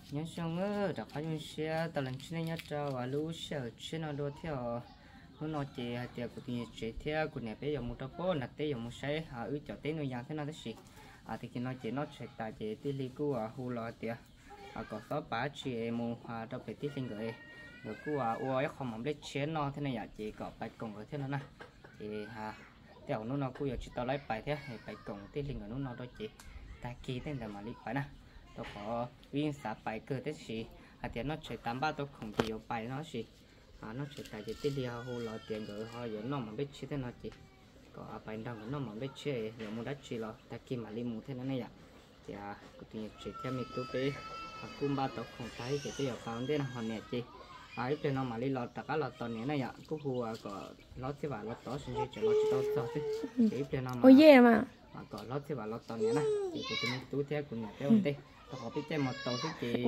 nhớ xong á đặt phải dùng xe tao lần trên nhớ trâu và lú xe trên nó đua theo nó chỉ tiệc của tiền chỉ theo của nhà bây giờ một trâu bò nát bây giờ một xe ứ cho tên nuôi giang thế nào thế gì thì khi nó chỉ nó sẽ tại chỉ tiền lý của hù lò tiệc có số bả chỉ một đâu phải tiền sinh người rồi của ôi không mong để chén nó thế này chỉ có bài cùng ở thế nào nè thì tiểu nó cũng chỉ tao lấy bài thế bài cùng tiền sinh người nó đôi chỉ ta ký tên là mà lý bài nè tôi có viên xã bài cơ thế gì thì nó sẽ tám ba tôi không chịu bài nó gì nó sẽ tại chỉ tiền liao hù lò tiền rồi họ giờ nó mà biết chơi thế nào chỉ có bài đâu nó mà biết chơi rồi mua đất chơi lo ta ký mà lý mua thế này ạ thì cái tiền chỉ theo mình tôi biết cung ba tộc không thấy thì bây giờ vào đây là họ nè chị ấy trên nó mà đi lọt tất cả lọt tòn này ạ cũng hùa có lọt thế và lọt to xin chỉ lọt to to chứ thì trên nó mà có lọt thế và lọt tòn này nè thì của tôi túi theo của nhà cái ông tê tôi có biết chơi một tàu chứ chị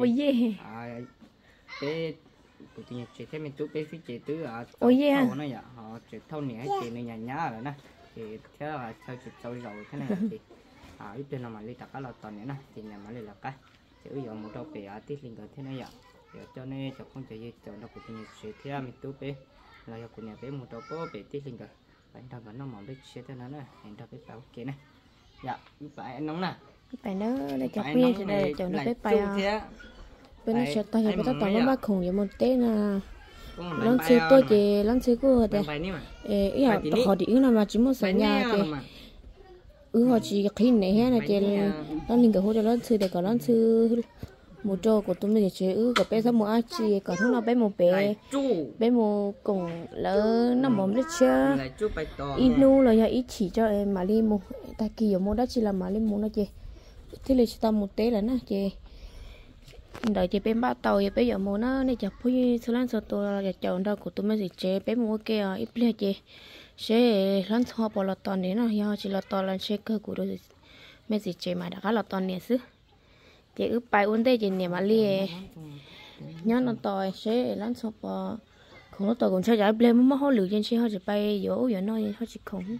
cái của tôi chị thêm mình túi cái phía chị tứ tàu này ạ họ chỉ thâu nè chị này nhà nhá rồi nè thì thế là theo chị tàu rồi thế này chị ấy trên nó mà đi tất cả lọt tòn này nè thì nhà mà đi là cái chứ giờ một đâu phải tiết linh thế này ạ cho nên cho con chơi cho nó cũng như sẽ theo mình tú bé là cho con nhà bé một đâu có bé tiết linh rồi bạn đang vẫn nó mỏng biết sẽ thế nào nè anh ta biết bảo kia này dạ phải nóng nè phải nó để cho quê cho đây cho nó biết bay bên này sẽ tao phải tao nó bắt khủng vậy một tên là lăn xe tôi thì lăn xe của đây ý là họ đi ứng mà chỉ một số nhà thì họ chỉ khi này hết là chỉ nó linh cái hỗ trợ lăn xe để có lăn xe một chỗ của tụi mình chỉ có bé sao một ai chỉ còn không nào bé một bé một cùng lớn nó mồm rất chưa ít nu là ít chỉ cho em mà đi một ta kỳ ở một đó chỉ là mà đi một nó chị thế là chỉ tầm một té là nó chị đợi chị bé bao tàu bây giờ một nó này chặt phui số lần số tôi là chọn đâu của tụi mình thì chị bé một kia ít lên chị sẽ lần sau bỏ lọt toàn đấy nó do chỉ lọt toàn là sẽ cơ của đôi mấy gì chị mà đã có lọt toàn này xứ chị ướp bài uốn đây chị niệm mà lia nhớ nó tỏi sẽ lăn sọp không nó tỏi cũng chơi giải blame mà họ lựa trên xe họ chỉ bay dỗ giờ nó họ chỉ không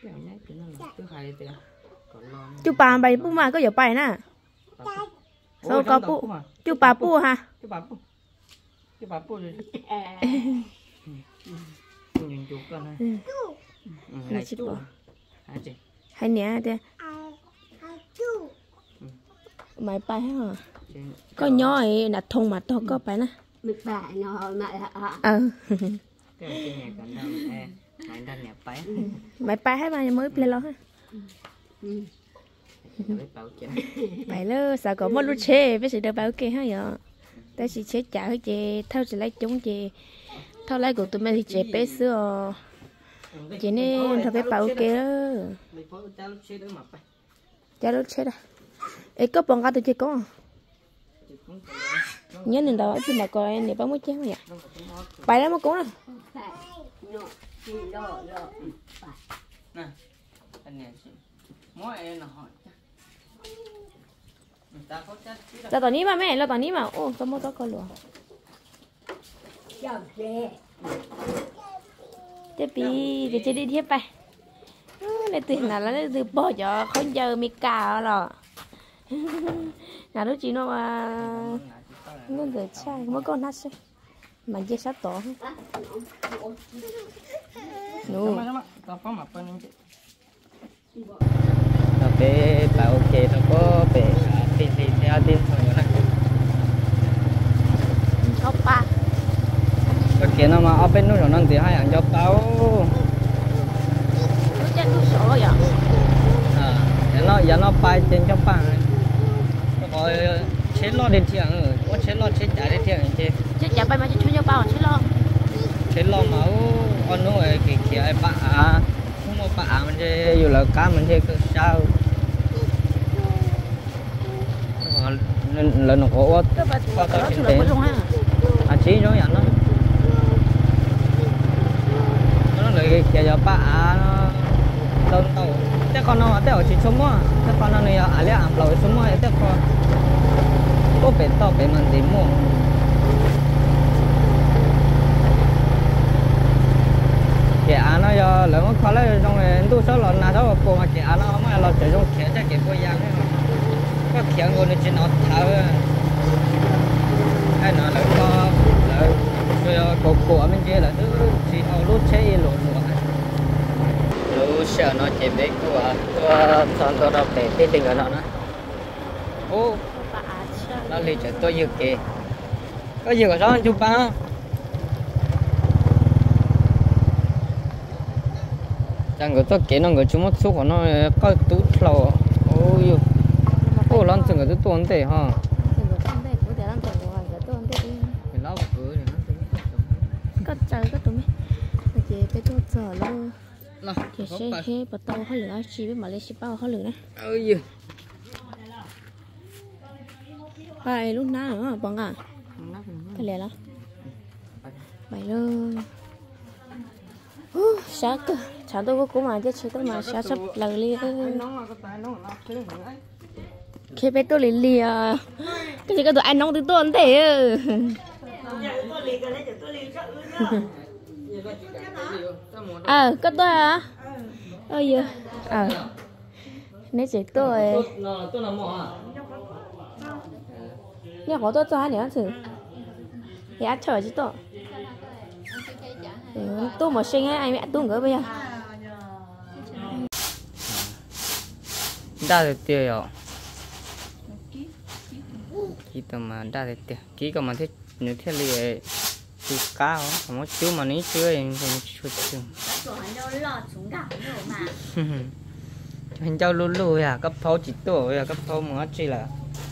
chú bà bài bu mà có giờ bài nè sao có bu chú bà bu ha chú bà bu rồi nhìn chú con này chú hay nhẹ thế máy bay hả có nhỏ ấy là thùng mà to có phải nè mực bài nó mà máy bay hết mà mới play lo ha phải lơ sao có một lúc chế với sự được bảo kê ha vậy ta chỉ chế trả hơi chế theo chỉ lấy chúng chế theo lấy của tụi mình thì chế bé xưa chế nên thôi bé bảo kê đó cha lúc chế đó ấy có bằng cái tôi chơi có nhớ nên đâu chứ mà coi này bán mới chén vậy bài đó mà cũng nè nè anh nè mỗi em là hỏi là tao ní mà mẹ là tao ní mà ô tao mua tao coi luôn cái pi để chơi đi tiếpไปnày tiền là nó từ bỏ cho không giờ mi cà rồi nhà đó chị nó mà nó được trai mới con nát xe mà chơi sát tổ nụ bé bảo kê nó có bé tiền theo tiền thôi nè ốc ba cái kia nó mà ở bên núi rồi nó thì hai hàng cho tao nó chết nó sổ vậy giờ nó bay trên trong bàn rồi chế lo đến thiện rồi có chế lo chế trả đến thiện chứ chế trả bay mà chế cho bao chế lo máu con nó ấy cái kia ấy bạ không có bạ mình chơi dù là cá mình chơi cứ sao lần nó có qua tao trên thế chỉ nó nhận nó lại cái kia giờ bạ nó đơn tàu thế con nó ở chỉ sống á thế con nó này ở lại làm lẩu sống á thế con có bể to bể mình tìm mua kẻ nó giờ lỡ nó khó lấy trong này tôi số lần nào đó cô mà kẻ nó mà lo chơi trong kẻ chắc kẻ cô giang đấy mà có kẻ người này chỉ nó thở chọn tôi đọc để tên tình ở đó nữa ô nó lì cho tôi dự kì có gì có sao chụp ba chẳng có tôi kể nó người chúng một số của nó có tú lầu ôi ô lăn chừng cái tuần thế ha có trời có tụi mình chị cái tôi giờ luôn chị sẽ hết bắt đầu hơi lửa chị với mà lấy ship bao hơi lửa này ơi bài lúc nào nữa bằng à cái lẻ đó bài luôn sáng cơ sáng tôi có mà chứ tôi mà sáng sắp lần li khi bé tôi li cái gì cái tụi anh nóng từ tôi thế có tôi à ơi giờ nếu chỉ tôi nhưng họ tôi cho hai nữa thử thì ăn chờ chứ tôi mà sinh ấy anh mẹ tôi ngỡ bây giờ đã được tiền rồi kí tầm mà đã được tiền kí còn mà thích nếu thiết lý chú cá không có chú mà ní chưa em không chú chú anh cháu lú lú à cấp pháo chỉ tuổi à cấp pháo mà chỉ là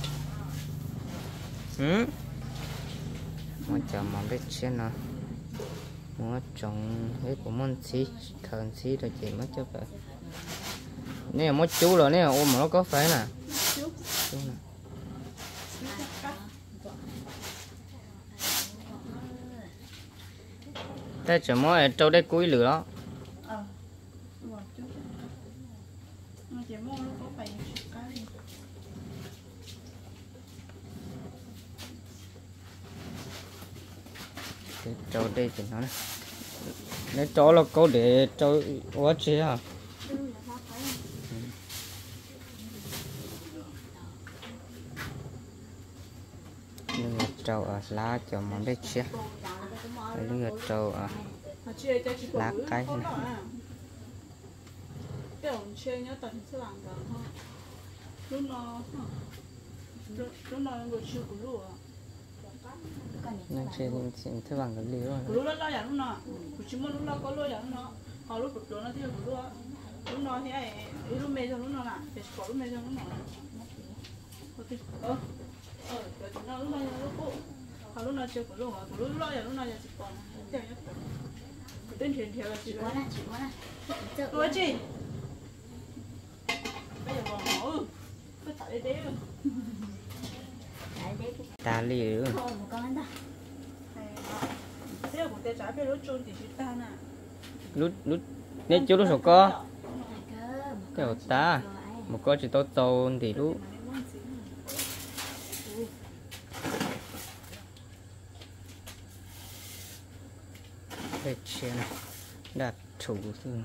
mà chờ mà biết xem nào mà trồng hết của món xí thần xí rồi chị mới cho vậy nếu mà chú rồi nếu ôm mà nó có phải nè chú nè thế chỉ mỗi trâu đây cuối lửa đó trâu đây thì nó nếu trâu là có để trâu quá chế à lừa trâu ở lá cho món đây chia lừa trâu ở lá cây này nên trên thứ bằng cái gì rồi lúc đó là lúc nào chỉ muốn lúc đó có lúc nó họ lúc đó nó thì lúc đó thì ai lúc mấy giờ lúc nào nè để có lúc mấy giờ lúc nào nó lúc nào lúc cũ họ lúc nào chưa có lúc đó lúc nào chỉ còn tên truyền theo là chỉ có tôi chị bây giờ còn họ cứ tại đây ta lì nữa lút nếu chú lúc số có cái ta một con chỉ to tôn thì lúc để xem đặt thủ thương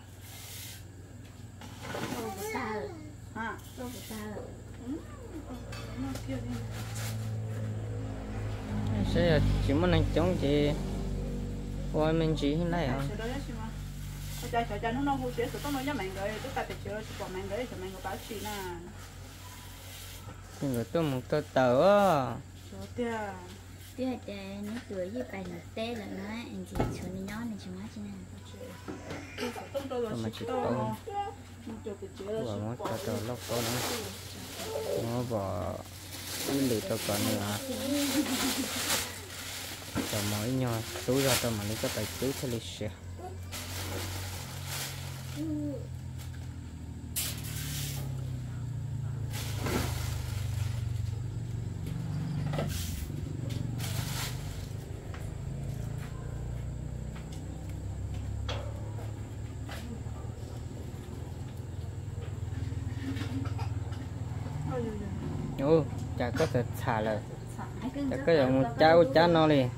sẽ chỉ muốn anh chống chị ôi mình chỉ hình này à cho nó hú xế tụi nó nhá mày rồi tụi ta phải chơi còn mày rồi thì mày có báo chị nè người tôi một tờ tờ á tiếc để nó cười với bài nó tê là nó anh chị chọn đi nhón này chọn chứ nè mà chỉ to vừa mất cho tờ lóc to nữa nó bỏ đi lì tao còn nữa cho mỗi nhỏ túi ra tao mà lấy cái tài túi theo lịch sử chả có thể xả lời chả có thể một cháo nó đi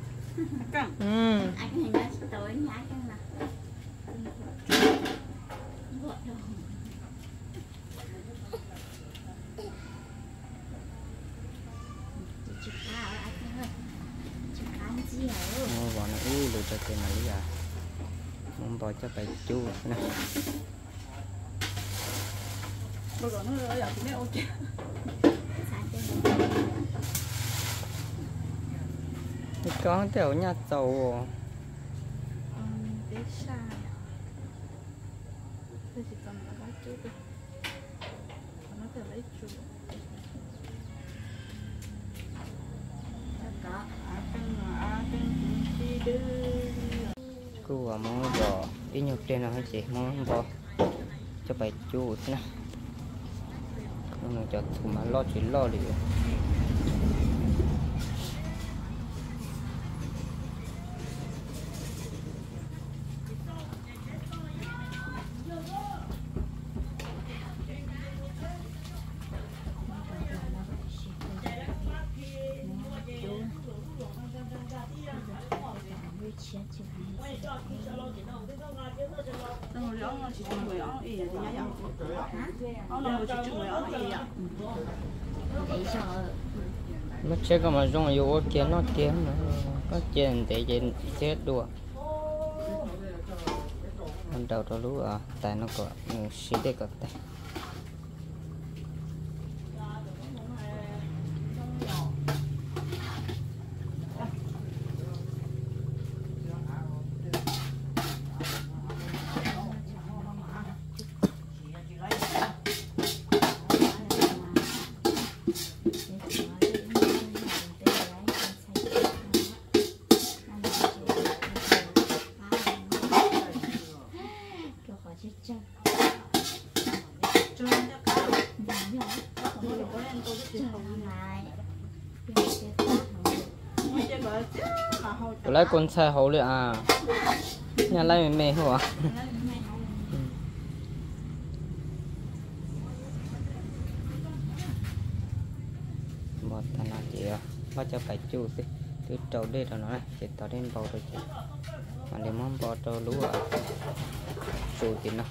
bỏ nó lùi cho tiền này giờ muốn bỏ cho phải chu này rồi còn nó ở cái này ok con tiểu nhà giàu để xa tôi chỉ cần là lấy chút thôi nó phải lấy chút cô món bò ít nhiều tiền nào hay chị món bò cho bài chú thế nào con này cho thùng mà lo chuyện lo đi nó chơi cái mà rong yêu kia nó kia mà có chuyện để chuyện chết đùa ban đầu đó lú à tại nó có xí để có tay lấy con xe hậu liền à nhà lấy mẹ hả một thằng nào chị à bắt cho phải chú đi từ trâu đây rồi nó này chị tao đến bầu rồi chị mà để món bò trâu lúa à chú thì nó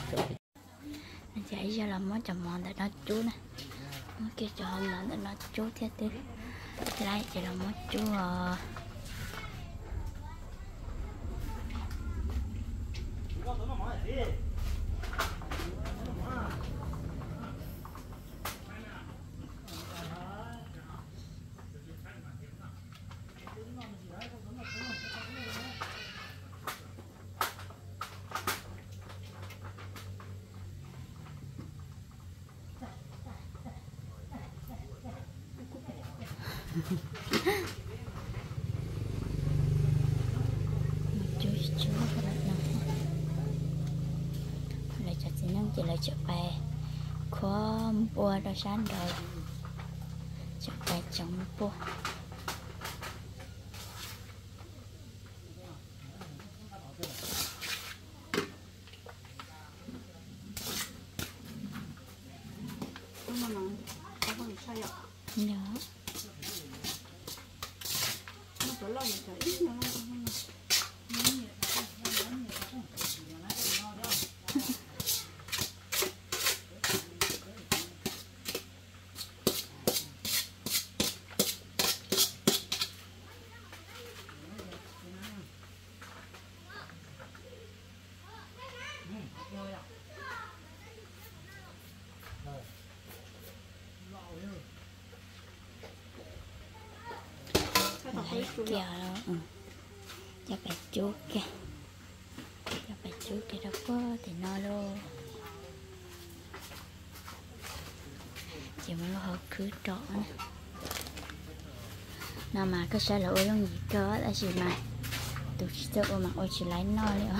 chạy ra làm món chầm mòn để nó chú nè món kia cho nó để nó chú thiết tiếp đây chỉ là món chú chú lại cho chị nâng chị lại cho bè khó bùa đó sáng đời cho bè chống bùa nhớ kìa đâu chắc phải chú kìa chắc phải chú kìa đâu có thì no luôn chỉ muốn họ cứ trọ nè nào mà cái xe lỗi không gì cơ là gì mà tụi chị mà ôi chỉ lấy no liệu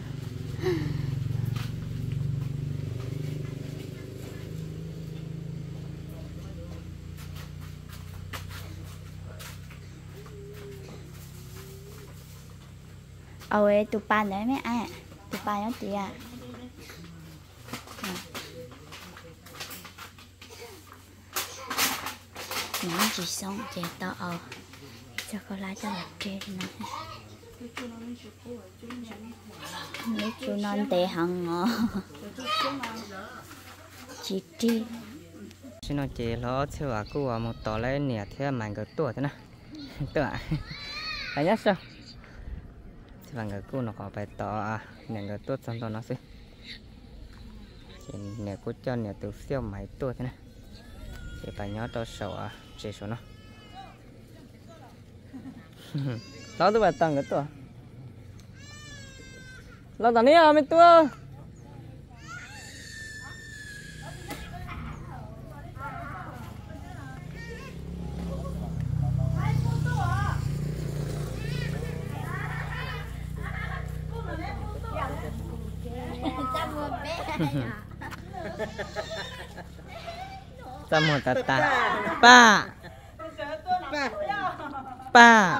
ôi tụi ba đấy mấy ai tụi ba nó chị à những chị sống chị to cho cô lá cho một trên này lấy chú non tệ hằng chị tri xin nói chị lo chưa à cô một tỏ lên nè thế mà cái tuổi thế nào tuổi phải nhất sao thì bằng cái cô nó có phải tỏ nè cái tuổi xong tao nó xí nè cô cho nè từ siêu máy tua thế này thì phải nhớ cho sầu à chế số nó đó tôi phải tăng cái tua lo tao à mấy tua Sama tata pa pa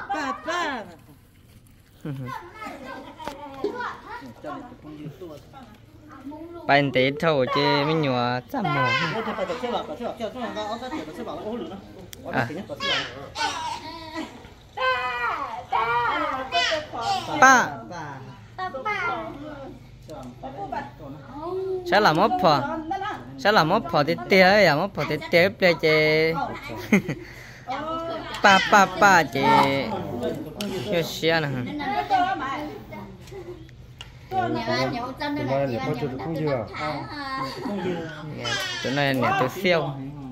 bạn tế thầu chứ mình nhua chăm mồ pa sẽ làm mốt phở sao làm mốt phở tết tết ấy à mốt phở tết tết bây giờ pa chị yêu xia nè tụi này nè tụi siêu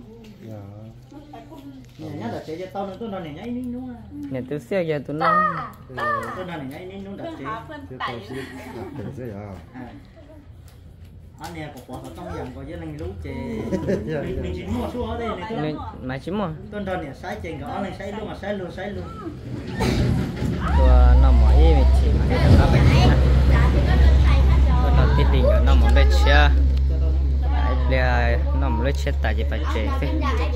nè tụi siêu giờ tụi nó anh nè có quả trong dòng có với anh lú chè mình chỉ mua số ở đây này mà chỉ mua tôi đòn nè sái chè có anh sái luôn mà sái luôn tôi nó mỗi mình chỉ mà cái nó bệnh tôi nó tiết định nó mỗi bệnh chia bây nó mỗi chết tại vì phải chè thế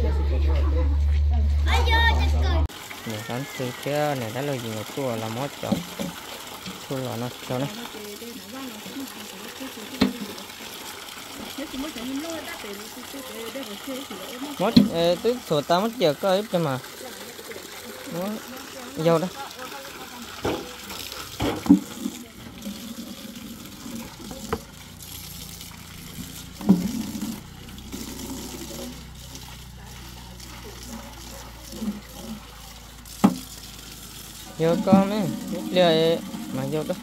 nè con từ kia nè đã lời gì một tua là mót chó tua là nó cho nó mất tức số ta mất giờ có ít cho mà nó dâu đó vô con ấy bây mà vô đó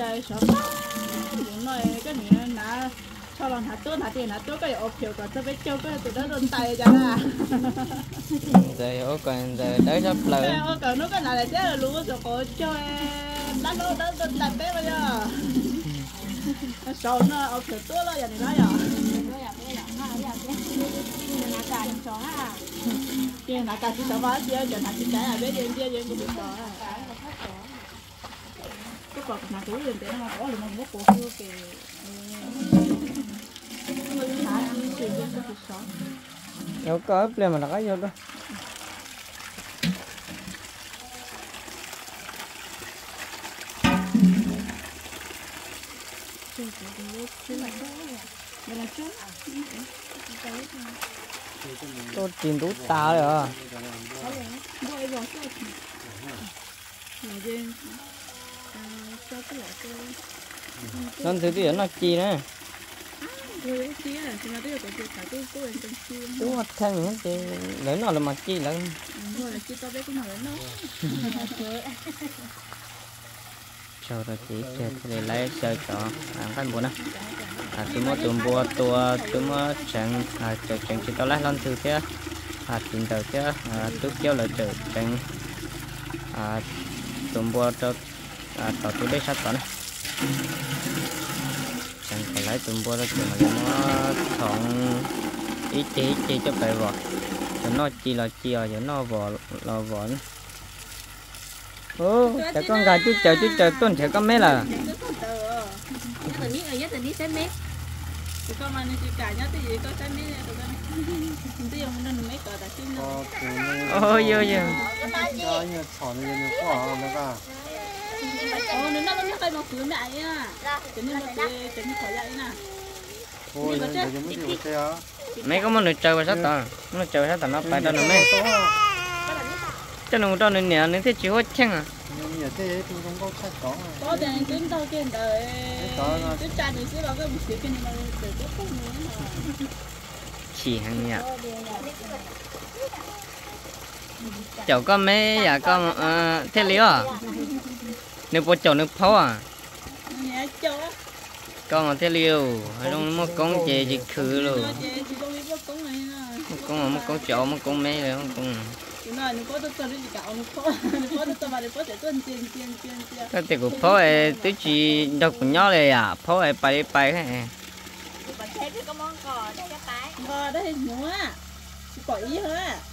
cho lần hạt tốt cái ốp phiếu có cho biết châu cái tụi đó đồn tay ra là rồi ô còn giờ đấy sắp lời ô còn nó cái này là chết là lúa rồi có cho lá lúa đó đồn tay bé bây giờ sầu nó ốp phiếu tốt rồi giờ này nói rồi kia là cả chỉ sợ quá chứ giờ là chỉ cái là bé dân cũng bị đỏ cái cột mà túi lên để nó có là một cổ phiếu kì đâu có ấp lên mà nó có vô đó tôi tìm tú tao rồi à nên thứ gì nó chi nữa tú hết thêm nữa chị lấy nó là mặt chi lận cho rồi chị để lấy chơi cho ăn cái bún á tụi nó tụm bùa tụi nó chẳng chẳng chỉ tao lấy lên từ kia tìm từ kia tụi kéo lại từ chẳng tụm bùa cho tao tụi đấy sát tao chẳng phải lấy tụm bùa đó chỉ mà nó thòng ít chỉ cho phải vỏ cho nó chỉ là giờ nó vỏ là vỏ trẻ con gà chú chờ tuần trẻ con mấy là ôi vô mấy có món nước chơi vào sát tao nó phải đâu nữa mấy cho nó cho nên nè nên thế chịu hết chăng à có tiền tính đâu tiền đời cứ trả được xíu là cái một xíu cái này từ cái không nữa chỉ hàng nhà cháu con mấy nhà con thế lý à nếu bố cháu nước pháo à con thế liều ở trong một con chè chỉ khử luôn một con chó một con mẹ rồi con cái tiền của phó ấy tôi chỉ đọc của nhau này à phó ấy bay cái đây nữa, chỉ có ý thôi.